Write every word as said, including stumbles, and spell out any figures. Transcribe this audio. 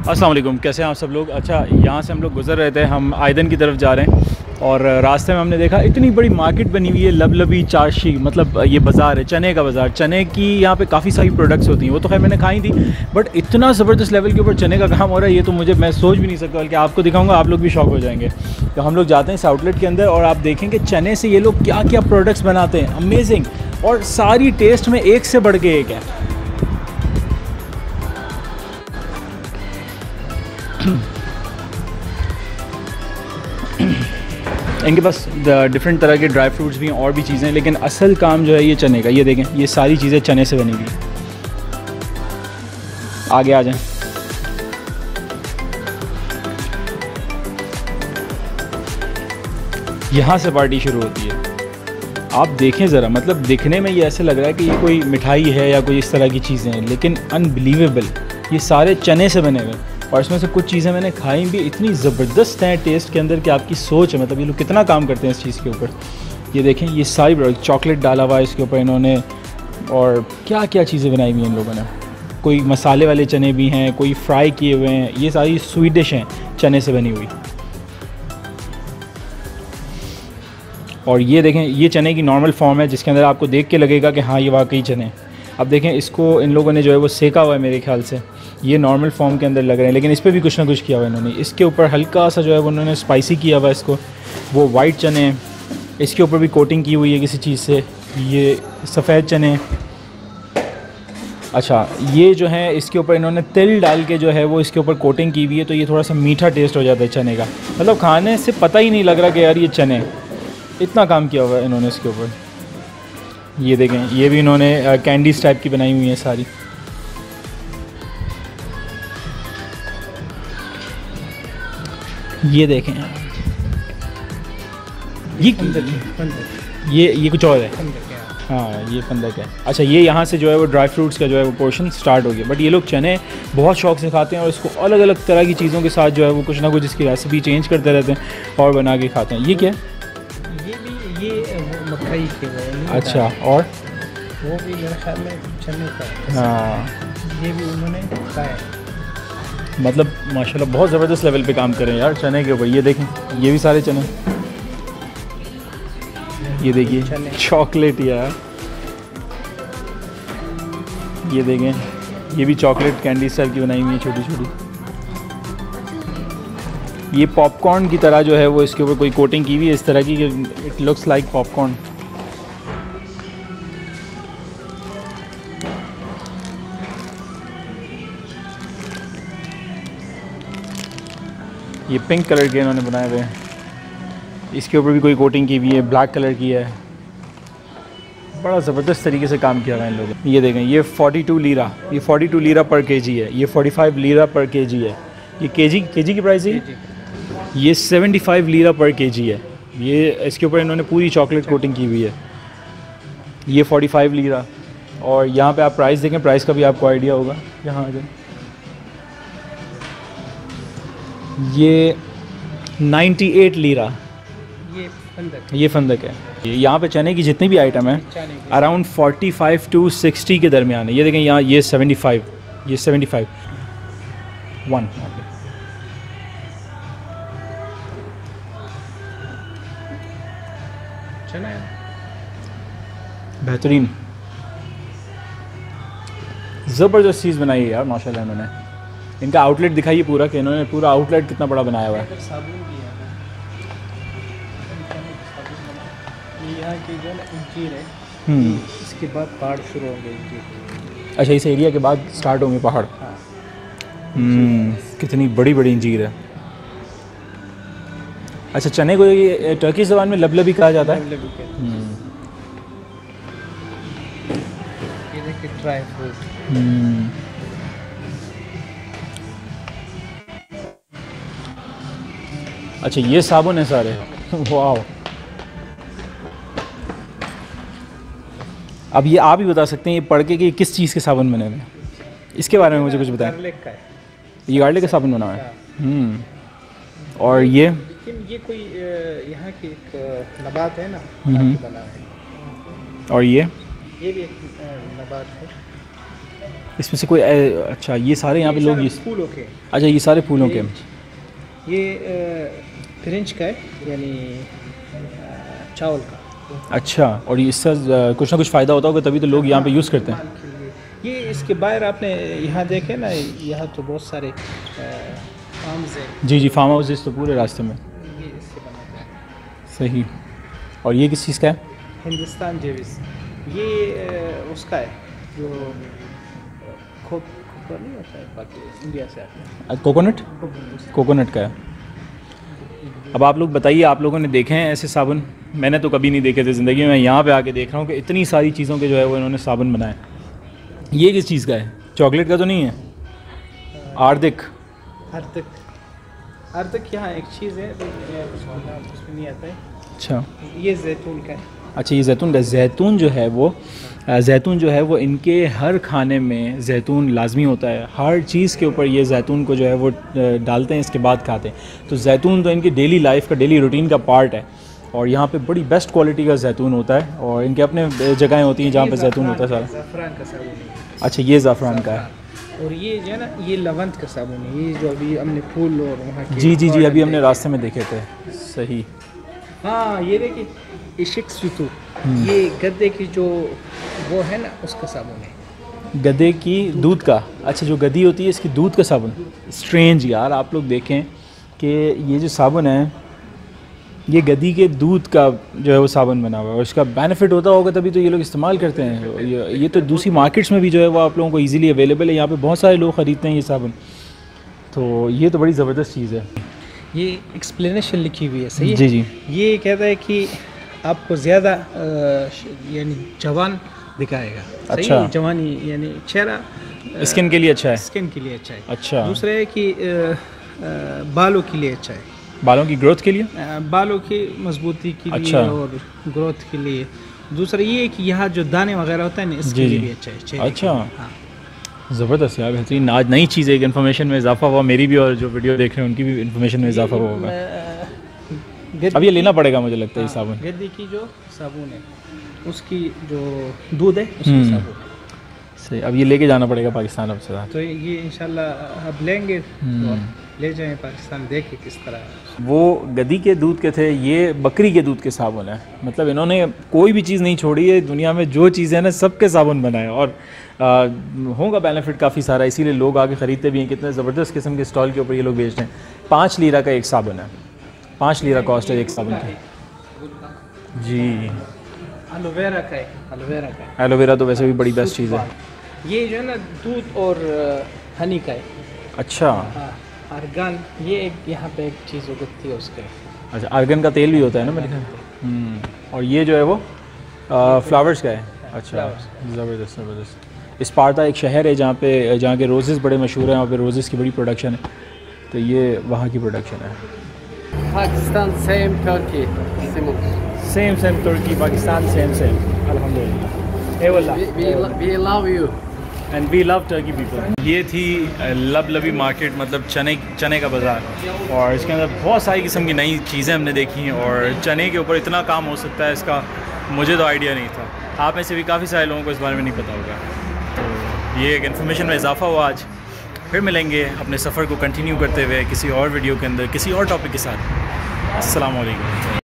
अस्सलाम वालेकुम, कैसे हैं आप सब लोग। अच्छा, यहाँ से हम लोग गुजर रहे थे, हम आयदन की तरफ जा रहे हैं और रास्ते में हमने देखा इतनी बड़ी मार्केट बनी हुई है, लबलबी चारशी, मतलब ये बाज़ार है, चने का बाज़ार। चने की यहाँ पे काफ़ी सारी प्रोडक्ट्स होती हैं, वो तो खैर मैंने खाई थी, बट इतना ज़बरदस्त लेवल के ऊपर चने का काम हो रहा है, ये तो मुझे मैं सोच भी नहीं सकता, बल्कि आपको दिखाऊंगा, आप लोग भी शॉक हो जाएंगे। तो हम लोग जाते हैं इस आउटलेट के अंदर और आप देखेंगे चने से ये लोग क्या क्या प्रोडक्ट्स बनाते हैं, अमेजिंग, और सारी टेस्ट में एक से बढ़ के एक है। इनके पास डिफरेंट तरह के ड्राई फ्रूट्स भी हैं और भी चीज़ें, लेकिन असल काम जो है ये चने का। ये देखें, ये सारी चीज़ें चने से बनी हुई हैं। आगे आ जाएं। यहाँ से पार्टी शुरू होती है। आप देखें ज़रा, मतलब दिखने में ये ऐसे लग रहा है कि ये कोई मिठाई है या कोई इस तरह की चीज़ें हैं, लेकिन अनबिलीवेबल, ये सारे चने से बने हुए हैं। और इसमें से कुछ चीज़ें मैंने खाई भी, इतनी ज़बरदस्त हैं टेस्ट के अंदर कि आपकी सोच है, मतलब ये लोग कितना काम करते हैं इस चीज़ के ऊपर। ये देखें, ये सारी प्रोडक्ट, चॉकलेट डाला हुआ है इसके ऊपर इन्होंने, और क्या क्या चीज़ें बनाई हुई हैं इन लोगों ने। कोई मसाले वाले चने भी हैं, कोई फ्राई किए हुए हैं, ये सारी स्वीट डिश हैं चने से बनी हुई। और ये देखें, ये चने की नॉर्मल फॉर्म है, जिसके अंदर आपको देख के लगेगा कि हाँ ये वाकई चने हैं। अब देखें, इसको इन लोगों ने जो है वो सेका हुआ है मेरे ख्याल से, ये नॉर्मल फॉर्म के अंदर लग रहे हैं, लेकिन इस पर भी कुछ ना कुछ किया हुआ है इन्होंने। इसके ऊपर हल्का सा जो है वो उन्होंने स्पाइसी किया हुआ है इसको, वो वाइट चने हैं, इसके ऊपर भी कोटिंग की हुई है किसी चीज़ से, ये सफ़ेद चने। अच्छा, ये जो है इसके ऊपर इन्होंने तिल डाल के जो है वो इसके ऊपर कोटिंग की हुई है, तो ये थोड़ा सा मीठा टेस्ट हो जाता है चने का, मतलब खाने से पता ही नहीं लग रहा कि यार ये चने, इतना काम किया हुआ है इन्होंने इसके ऊपर। ये देखें, ये भी इन्होंने कैंडीज़ टाइप की बनाई हुई हैं सारी। ये देखें, ये ये ये कुछ और है। हाँ, ये फंदक है। अच्छा, ये यहाँ से जो है वो ड्राई फ्रूट्स का जो है वो पोर्शन स्टार्ट हो गया, बट ये लोग चने बहुत शौक से खाते हैं और इसको अलग अलग तरह की चीज़ों के साथ जो है वो कुछ ना कुछ इसकी रेसिपी चेंज करते रहते हैं और बना के खाते हैं। ये क्या है? ये भी ये मकई के वो। अच्छा, और वो भी मेरे ख्याल में चने का है। हाँ, ये भी उन्होंने खाया, मतलब माशाल्लाह बहुत ज़बरदस्त लेवल पे काम करें यार चने के ऊपर। ये देखें, ये भी सारे चने, ये देखिए चॉकलेट यार, ये देखें, ये भी चॉकलेट कैंडी स्टाइल की बनाई हुई है छोटी छोटी। ये पॉपकॉर्न की तरह जो है वो इसके ऊपर कोई कोटिंग की हुई है इस तरह की, इट लुक्स लाइक पॉपकॉर्न। ये पिंक कलर के इन्होंने बनाए हुए हैं, इसके ऊपर भी कोई कोटिंग की हुई है, ब्लैक कलर की है। बड़ा ज़बरदस्त तरीके से काम किया हुआ है इन लोगों ने। ये देखें, ये बयालीस लीरा, ये बयालीस लीरा पर केजी है, ये पैंतालीस लीरा पर केजी है। ये केजी केजी की प्राइस है, ये पचहत्तर लीरा पर केजी है। ये इसके ऊपर इन्होंने पूरी चॉकलेट कोटिंग की हुई है। ये पैंतालीस लीरा, और यहाँ पे आप प्राइस देखें, प्राइस का भी आपको आइडिया होगा। यहाँ आ जाए, ये अट्ठानवे लीरा, ये फंदक, ये फंदक है। ये यहाँ पे चने की जितनी भी आइटम है अराउंड पैंतालीस टू साठ के दरमियान है। ये देखें, यहाँ ये पचहत्तर, ये पचहत्तर वन। चना बेहतरीन, ज़बरदस्त चीज़ बनाई है यार माशाल्लाह इन्होंने। इनका आउटलेट दिखाइए पूरा, कि इन्होंने पूरा आउटलेट कितना बड़ा बनाया हुआ है। साबुन भी है, ये यहाँ की जो इंजीर है, हम्म, इसके बाद पहाड़ शुरू होंगे इंजीर। अच्छा, इस एरिया के बाद स्टार्ट होंगे पहाड़। हाँ, हम्म, कितनी बड़ी बड़ी इंजीर है। अच्छा, चने को ये टर्की ज़बान में लबलबी कहा जाता है। लबलबी कहते हैं। हम्म, ये देखिए ड्राई फ्रूट। हम्म, अच्छा, ये साबुन है सारे। वाह, अब ये आप ही बता सकते हैं ये पढ़ के कि किस चीज़ के साबुन बने हुए हैं, इसके बारे में मुझे कुछ बताएं। गार्लिक का है, ये गार्लिक का साबुन बना हुआ है। हम्म, और ये लेकिन ये कोई अ, यहाँ की एक अ, नबात है ना, हम्म। यहाँ की बना है। और ये ये भी एक अ, नबात है। इसमें से कोई ए, अच्छा ये सारे यहाँ पे लोग ये फूलों के। अच्छा ये सारे फूलों के। ये फ्रेंच का है, यानी अ, चावल का। अच्छा, और इससे अ, कुछ ना कुछ फ़ायदा होता होगा तभी तो लोग यहाँ पे यूज़ करते हैं। ये इसके बाहर आपने यहाँ देखे ना, यहाँ तो बहुत सारे फार्म्स हैं। जी जी, फार्म हाउसेस तो पूरे रास्ते में। ये इससे बनाते हैं। सही। और ये किस चीज़ का है? हिंदुस्तान जेविस। ये अ, उसका है जो खोप खोपरा नहीं होता है, बाकी इंडिया से आता है। कोकोनट कोकोनट का है। अब आप लोग बताइए, आप लोगों ने देखे हैं ऐसे साबुन? मैंने तो कभी नहीं देखे थे ज़िंदगी में। यहाँ पे आके देख रहा हूँ कि इतनी सारी चीज़ों के जो है वो इन्होंने साबुन बनाए। ये किस चीज़ का है? चॉकलेट का तो नहीं है? आर्थिक आर्थिक आर्थिक यहाँ एक चीज़ है, उसका नाम उसमें नहीं आता है। अच्छा ये जैतून का है। अच्छा, ये जैतून का। जैतून जो है वो जैतून जो है वो इनके हर खाने में जैतून लाजमी होता है। हर चीज़ के ऊपर ये जैतून को जो है वो डालते हैं, इसके बाद खाते हैं। तो जैतून तो इनकी डेली लाइफ का, डेली रूटीन का पार्ट है। और यहाँ पे बड़ी बेस्ट क्वालिटी का जैतून होता है और इनके अपने जगहें होती हैं जहाँ पे जैतून होता है सारा। ज़ाफ़रान का साबुन है। अच्छा, ये ज़ाफ़रान का है। और ये जो है ना, ये लवंत का साबुन है। ये जो अभी हमने फूल और वहाँ के जी जी जी, अभी हमने रास्ते में देखे थे। सही। हाँ, ये देखिए, इशिक सुतु, ये गद्दे की जो वो है ना, उसका साबुन है। गधे की दूध का? अच्छा, जो गधी होती है इसकी दूध का साबुन। स्ट्रेंज यार, आप लोग देखें कि ये जो साबुन है ये गधी के दूध का जो है वो साबुन बना हुआ है और इसका बेनिफिट होता होगा तभी तो ये लोग इस्तेमाल करते हैं। ये, ये तो दूसरी मार्केट्स में भी जो है वो आप लोगों को इजीली अवेलेबल है। यहाँ पे बहुत सारे लोग ख़रीदते हैं ये साबुन। तो ये तो बड़ी ज़बरदस्त चीज़ है। ये एक्सप्लेनेशन लिखी हुई है, सही है? जी जी। ये कहता है कि आपको ज़्यादा यानी जवान दिखाएगा। अच्छा, जवानी यानी चेहरा स्किन के लिए अच्छा है। स्किन के लिए अच्छा है। अच्छा। दूसरा है कि आ, आ, बालों के लिए अच्छा है। बालों की ग्रोथ के लिए? आ, बालों की मजबूती के अच्छा। लिए और ग्रोथ के लिए। दूसरा ये है कि यहाँ जो दाने वगैरह होता है ना, इसके लिए भी अच्छा है चेहरे के लिए। अच्छा, हाँ। ज़बरदस्त यार, बेहतरीन। आज नई चीज़ है, एक इन्फॉर्मेशन में इजाफा हुआ। मेरी भी और जो वीडियो देख रहे हैं उनकी भी इन्फॉर्मेशन में इजाफा हुआ होगा। अब ये लेना पड़ेगा मुझे लगता है ये साबुन। गद्दी की जो साबुन है उसकी जो दूध है उसकी साबुन। सही। अब ये लेके जाना पड़ेगा पाकिस्तान अब से। तो ये इंशाल्लाह अब लेंगे और ले जाएं पाकिस्तान, देखें किस तरह। वो गधी के दूध के थे, ये बकरी के दूध के साबुन है। मतलब इन्होंने कोई भी चीज़ नहीं छोड़ी है दुनिया में, जो चीज़ें हैं ना सबके साबुन बनाए और आ, होगा बेनिफिट काफ़ी सारा, इसीलिए लोग आके ख़रीदते भी हैं। कितने ज़बरदस्त किस्म के स्टॉल के ऊपर ये लोग बेचते हैं। पाँच लीरा का एक साबुन है, पाँच लीरा कॉस्ट है एक साबुन की। जी। एलोवेरा का है, एलोवेरा का है। एलोवेरा तो वैसे भी बड़ी बेस्ट चीज़ है। ये जो है ना दूध और हनी का है। अच्छा। हाँ, आर्गन, ये एक यहाँ पे एक चीज़ उगती है उसके। अच्छा, आर्गन का तेल भी होता है ना मेरे ख्याल। और ये जो है वो फ्लावर्स का है। अच्छा, ज़बरदस्त ज़बरदस्त। स्पार्टा एक शहर है जहाँ पे जहाँ के रोज़ेज़ बड़े मशहूर हैं, वहाँ पे रोज़ेज़ की बड़ी प्रोडक्शन है। तो ये वहाँ की प्रोडक्शन है। Pakistan, same Turkey. Same same Turkey, Pakistan same same. अल्हम्दुलिल्लाह। ए वल्लाह। We, we, lo- we love you. And we love Turkey people. ये थी लबलबी मार्केट, मतलब चने चने का बाज़ार। और इसके अंदर बहुत सारी किस्म की नई चीज़ें हमने देखी हैं और चने के ऊपर इतना काम हो सकता है इसका मुझे तो आइडिया नहीं था। आप में से भी काफ़ी सारे लोगों को इस बारे में नहीं पता होगा। तो ये एक इन्फॉर्मेशन में इजाफा हुआ आज। फिर मिलेंगे अपने सफ़र को कंटिन्यू करते हुए किसी और वीडियो के अंदर किसी और टॉपिक के साथ। अस्सलाम वालेकुम।